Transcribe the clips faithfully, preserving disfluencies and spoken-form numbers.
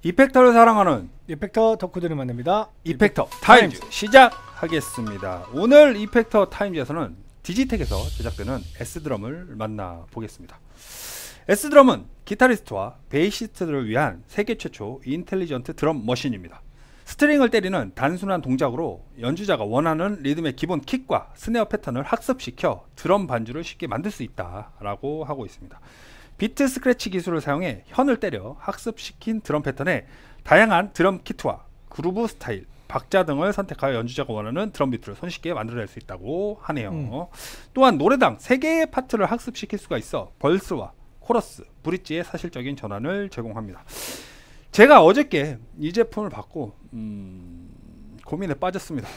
이펙터를 사랑하는 이펙터 덕후들을 만납니다. 이펙터 타임즈 시작하겠습니다. 오늘 이펙터 타임즈에서는 디지텍에서 제작되는 S드럼을 만나보겠습니다. S드럼은 기타리스트와 베이시스트들을 위한 세계 최초 인텔리전트 드럼 머신입니다. 스트링을 때리는 단순한 동작으로 연주자가 원하는 리듬의 기본 킥과 스네어 패턴을 학습시켜 드럼 반주를 쉽게 만들 수 있다라고 하고 있습니다. 비트 스크래치 기술을 사용해 현을 때려 학습시킨 드럼 패턴에 다양한 드럼 키트와 그루브 스타일, 박자 등을 선택하여 연주자가 원하는 드럼 비트를 손쉽게 만들어낼 수 있다고 하네요. 음. 또한 노래당 세 개의 파트를 학습시킬 수가 있어 벌스와 코러스, 브릿지의 사실적인 전환을 제공합니다. 제가 어저께 이 제품을 받고 음, 고민에 빠졌습니다.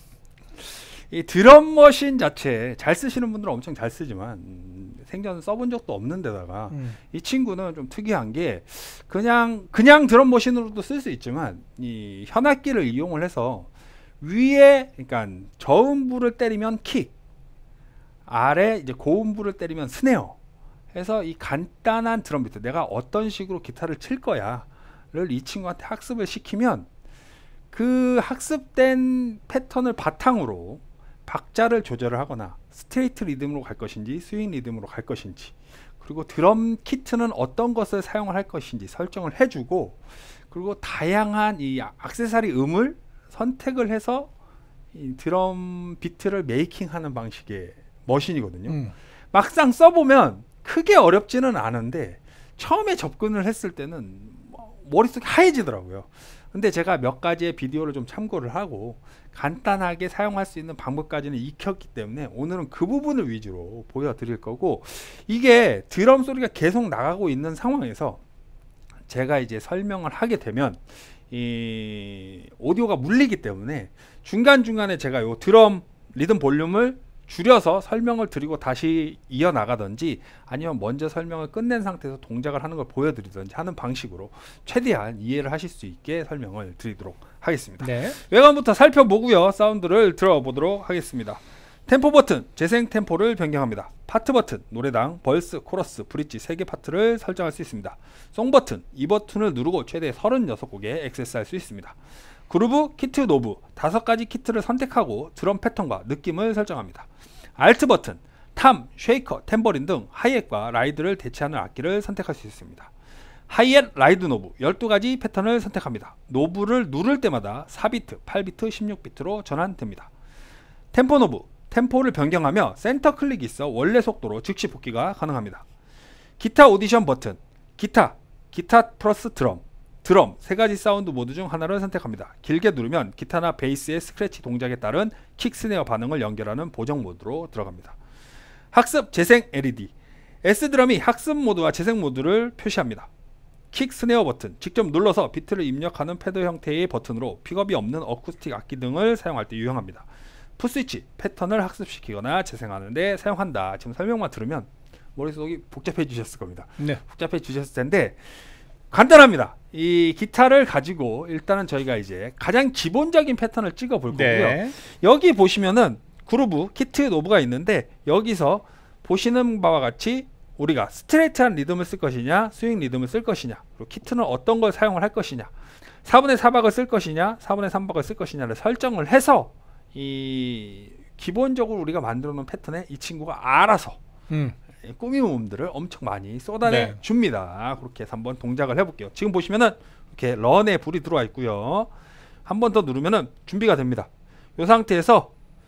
이 드럼 머신 자체 잘 쓰시는 분들은 엄청 잘 쓰지만 음, 생전 써본 적도 없는 데다가 음. 이 친구는 좀 특이한 게 그냥 그냥 드럼 머신으로도 쓸 수 있지만 이 현악기를 이용을 해서 위에 그러니까 저음부를 때리면 킥, 아래 이제 고음부를 때리면 스네어 해서 이 간단한 드럼 비트, 내가 어떤 식으로 기타를 칠 거야 를 이 친구한테 학습을 시키면 그 학습된 패턴을 바탕으로 박자를 조절을 하거나 스트레이트 리듬으로 갈 것인지 스윙 리듬으로 갈 것인지, 그리고 드럼 키트는 어떤 것을 사용을 할 것인지 설정을 해주고, 그리고 다양한 이 액세서리 음을 선택을 해서 이 드럼 비트를 메이킹하는 방식의 머신이거든요. 음. 막상 써보면 크게 어렵지는 않은데 처음에 접근을 했을 때는 머릿속이 하얘지더라고요. 근데 제가 몇 가지의 비디오를 좀 참고를 하고 간단하게 사용할 수 있는 방법까지는 익혔기 때문에 오늘은 그 부분을 위주로 보여드릴 거고, 이게 드럼 소리가 계속 나가고 있는 상황에서 제가 이제 설명을 하게 되면 이 오디오가 물리기 때문에 중간중간에 제가 요 드럼 리듬 볼륨을 줄여서 설명을 드리고 다시 이어나가든지 아니면 먼저 설명을 끝낸 상태에서 동작을 하는 걸 보여드리든지 하는 방식으로 최대한 이해를 하실 수 있게 설명을 드리도록 하겠습니다. 네. 외관부터 살펴보고요. 사운드를 들어보도록 하겠습니다. 템포 버튼, 재생 템포를 변경합니다. 파트 버튼, 노래당, 벌스, 코러스, 브릿지 세 개 파트를 설정할 수 있습니다. 송 버튼, 이 버튼을 누르고 최대 서른여섯 곡에 액세스할 수 있습니다. 그루브, 키트, 노브 다섯 가지 키트를 선택하고 드럼 패턴과 느낌을 설정합니다. 알트 버튼, 탐, 쉐이커, 탬버린 등 하이햇과 라이드를 대체하는 악기를 선택할 수 있습니다. 하이햇, 라이드 노브 열두 가지 패턴을 선택합니다. 노브를 누를 때마다 사 비트, 팔 비트, 십육 비트로 전환됩니다. 템포 노브, 템포를 변경하며 센터 클릭이 있어 원래 속도로 즉시 복귀가 가능합니다. 기타 오디션 버튼, 기타, 기타 플러스 드럼, 드럼 세 가지 사운드 모드 중 하나를 선택합니다. 길게 누르면 기타나 베이스의 스크래치 동작에 따른 킥, 스네어 반응을 연결하는 보정 모드로 들어갑니다. 학습, 재생 엘이디, S드럼이 학습 모드와 재생 모드를 표시합니다. 킥, 스네어 버튼, 직접 눌러서 비트를 입력하는 패드 형태의 버튼으로 픽업이 없는 어쿠스틱 악기 등을 사용할 때 유용합니다. 풋스위치, 패턴을 학습시키거나 재생하는 데 사용한다. 지금 설명만 들으면 머릿속이 복잡해지셨을 겁니다. 네. 복잡해지셨을 텐데 간단합니다. 이 기타를 가지고 일단은 저희가 이제 가장 기본적인 패턴을 찍어 볼 거고요. 네. 여기 보시면은 그루브, 키트, 노브가 있는데 여기서 보시는 바와 같이 우리가 스트레이트한 리듬을 쓸 것이냐 스윙 리듬을 쓸 것이냐, 그리고 키트는 어떤 걸 사용을 할 것이냐, 사분의 사 박을 쓸 것이냐 사분의 삼 박을 쓸 것이냐를 설정을 해서 이 기본적으로 우리가 만들어 놓은 패턴에 이 친구가 알아서 음. 꾸미음들을 엄청 많이 쏟아내 네. 줍니다. 그렇게 해서 한번 동작을 해볼게요. 지금 보시면은 이렇게 런에 불이 들어와 있고요. 한 번 더 누르면은 준비가 됩니다. 이 상태에서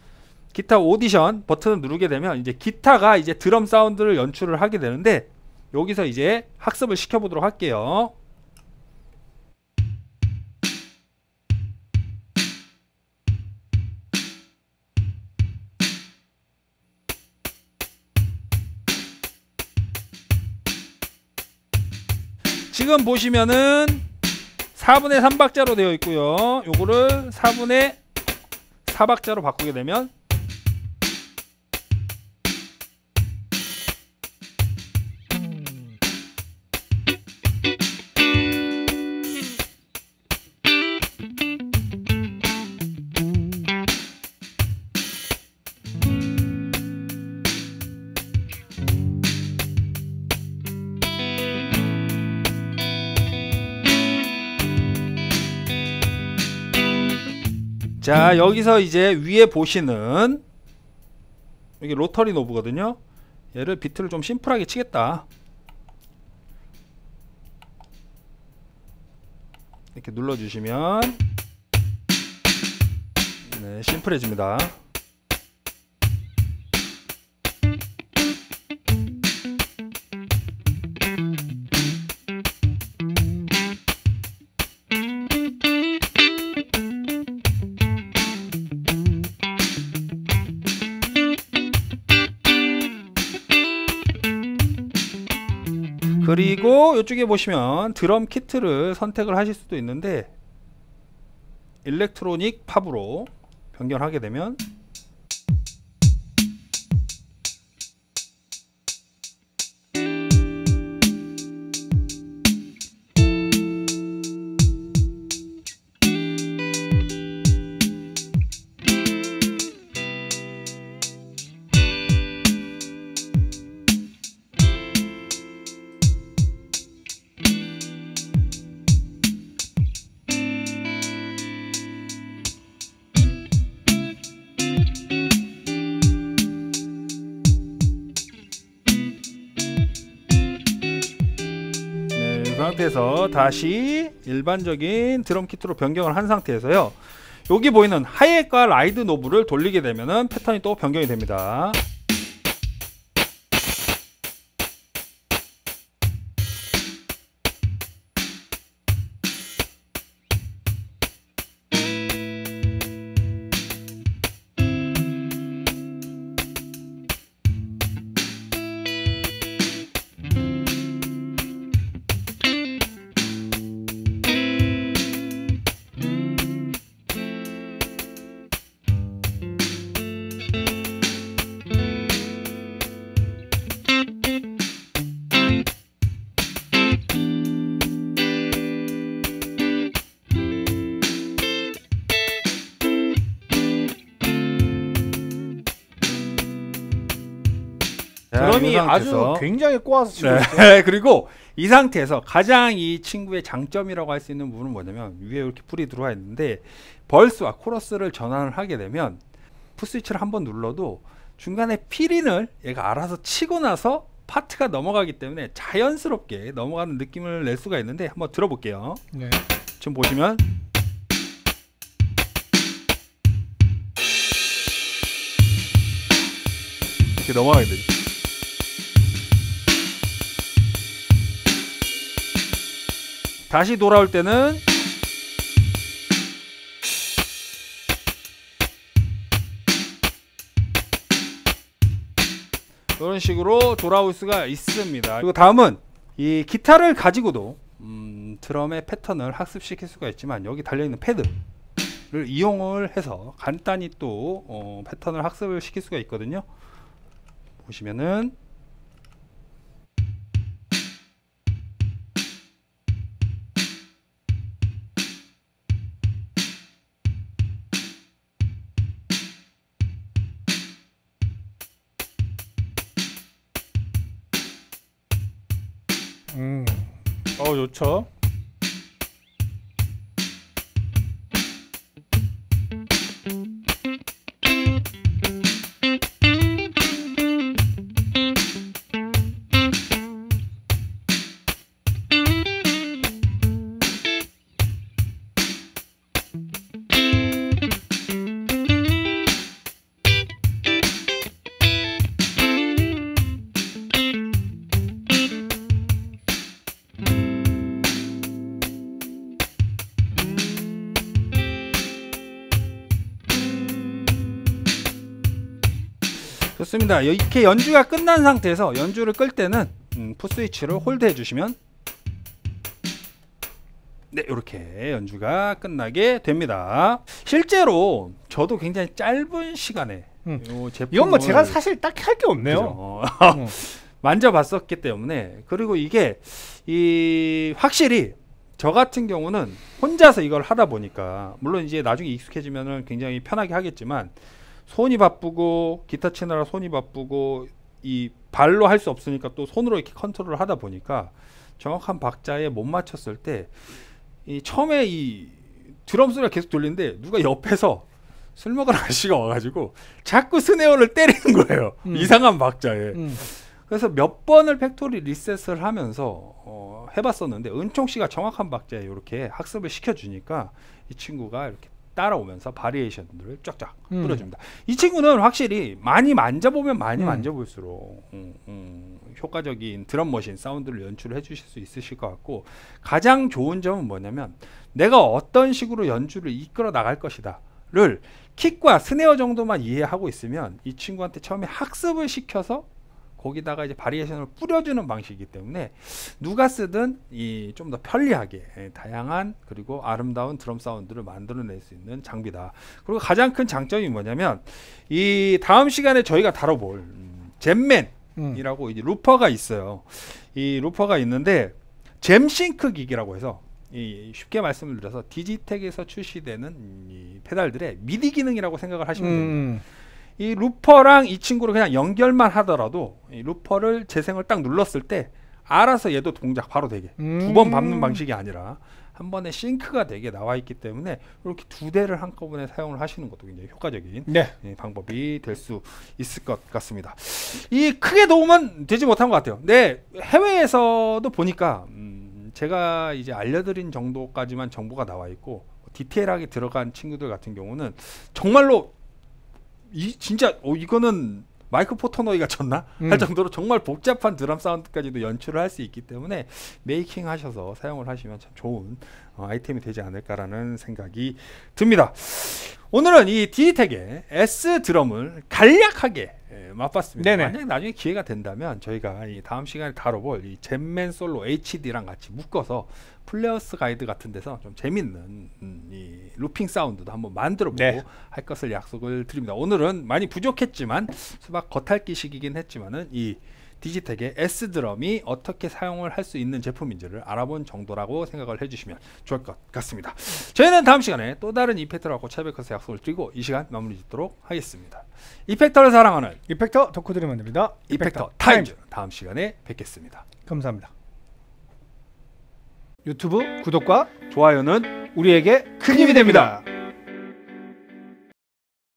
기타 오디션 버튼을 누르게 되면 이제 기타가 이제 드럼 사운드를 연출을 하게 되는데 여기서 이제 학습을 시켜보도록 할게요. 지금 보시면은 사분의 삼 박자로 되어 있고요. 요거를 사분의 사 박자로 바꾸게 되면 자, 여기서 이제 위에 보시는 여기 로터리 노브거든요. 얘를 비트를 좀 심플하게 치겠다. 이렇게 눌러주시면 네, 심플해집니다. 그리고 이쪽에 보시면 드럼 키트를 선택을 하실 수도 있는데 일렉트로닉 팝으로 변경하게 되면 그 상태에서 다시 일반적인 드럼 키트로 변경을 한 상태에서요, 여기 보이는 하이햇과 라이드 노브를 돌리게 되면은 패턴이 또 변경이 됩니다. 드럼이 아주 굉장히 꼬아서 치고 네. 있죠. 그리고 이 상태에서 가장 이 친구의 장점이라고 할 수 있는 부분은 뭐냐면, 위에 이렇게 풀이 들어와 있는데 벌스와 코러스를 전환을 하게 되면 풋스위치를 한번 눌러도 중간에 필인을 얘가 알아서 치고 나서 파트가 넘어가기 때문에 자연스럽게 넘어가는 느낌을 낼 수가 있는데, 한번 들어볼게요. 네. 지금 보시면 이렇게 넘어가게 되죠. 다시 돌아올 때는 이런 식으로 돌아올 수가 있습니다. 그리고 다음은 이 기타를 가지고도 음, 드럼의 패턴을 학습시킬 수가 있지만, 여기 달려있는 패드를 이용을 해서 간단히 또 어, 패턴을 학습을 시킬 수가 있거든요. 보시면은 음, 어 좋죠. 좋습니다. 이렇게 연주가 끝난 상태에서 연주를 끌 때는 음, 풋스위치를 홀드해 주시면 네, 이렇게 연주가 끝나게 됩니다. 실제로 저도 굉장히 짧은 시간에 음. 요 제품을 이건 뭐 제가 사실 딱히 할 게 없네요. 어, 만져봤었기 때문에. 그리고 이게 이 확실히 저 같은 경우는 혼자서 이걸 하다 보니까, 물론 이제 나중에 익숙해지면은 굉장히 편하게 하겠지만, 손이 바쁘고 기타 치느라 손이 바쁘고 이 발로 할 수 없으니까 또 손으로 이렇게 컨트롤을 하다 보니까 정확한 박자에 못 맞췄을 때 이 처음에 이 드럼 소리가 계속 들리는데 누가 옆에서 술 먹은 아저씨가 와가지고 자꾸 스네어를 때리는 거예요. 음. 이상한 박자에. 음. 그래서 몇 번을 팩토리 리셋을 하면서 어, 해봤었는데 은총 씨가 정확한 박자에 이렇게 학습을 시켜주니까 이 친구가 이렇게 따라오면서 바리에이션들을 쫙쫙 음. 뿌려줍니다. 이 친구는 확실히 많이 만져보면 많이 음. 만져볼수록 음, 음, 효과적인 드럼 머신 사운드를 연출을 해주실 수 있으실 것 같고, 가장 좋은 점은 뭐냐면 내가 어떤 식으로 연주를 이끌어 나갈 것이다를 킥과 스네어 정도만 이해하고 있으면 이 친구한테 처음에 학습을 시켜서 거기다가 이제 바리에이션을 뿌려주는 방식이기 때문에 누가 쓰든 이 좀 더 편리하게 예, 다양한 그리고 아름다운 드럼 사운드를 만들어낼 수 있는 장비다. 그리고 가장 큰 장점이 뭐냐면 이 다음 시간에 저희가 다뤄볼 음, 잼맨이라고 음. 이제 루퍼가 있어요. 이 루퍼가 있는데 잼싱크 기기라고 해서 이 쉽게 말씀을 드려서 디지텍에서 출시되는 이 페달들의 미디 기능이라고 생각을 하시면 음. 됩니다. 이 루퍼랑 이 친구를 그냥 연결만 하더라도 이 루퍼를 재생을 딱 눌렀을 때 알아서 얘도 동작 바로 되게 음. 두 번 밟는 방식이 아니라 한 번에 싱크가 되게 나와 있기 때문에 이렇게 두 대를 한꺼번에 사용을 하시는 것도 굉장히 효과적인 네. 예, 방법이 될 수 있을 것 같습니다. 이 크게 도움은 되지 못한 것 같아요. 네, 해외에서도 보니까 음, 제가 이제 알려드린 정도까지만 정보가 나와 있고 디테일하게 들어간 친구들 같은 경우는 정말로 이 진짜 어, 이거는 마이크 포터노이가 쳤나? 음. 할 정도로 정말 복잡한 드럼 사운드까지도 연출을 할 수 있기 때문에 메이킹 하셔서 사용을 하시면 참 좋은 어, 아이템이 되지 않을까라는 생각이 듭니다. 오늘은 이 디지텍의 S 드럼을 간략하게 예, 맛봤습니다. 네네. 만약에 나중에 기회가 된다면 저희가 이 다음 시간에 다뤄볼 이 잼맨 솔로 에이치디랑 같이 묶어서 플레어스 가이드 같은 데서 좀 재밌는 음, 이 루핑 사운드도 한번 만들어보고 네. 할 것을 약속을 드립니다. 오늘은 많이 부족했지만 수박 겉핥기식이긴 했지만은 이 디지텍의 S 드럼이 어떻게 사용을 할 수 있는 제품인지를 알아본 정도라고 생각을 해주시면 좋을 것 같습니다. 저희는 다음 시간에 또 다른 이펙터를 갖고 찾아뵙어서 약속을 드리고 이 시간 마무리 짓도록 하겠습니다. 이펙터를 사랑하는 이펙터 덕후들이 만듭니다. 이펙터 타임즈 다음 시간에 뵙겠습니다. 감사합니다. 유튜브 구독과 좋아요는 우리에게 큰 힘이 됩니다.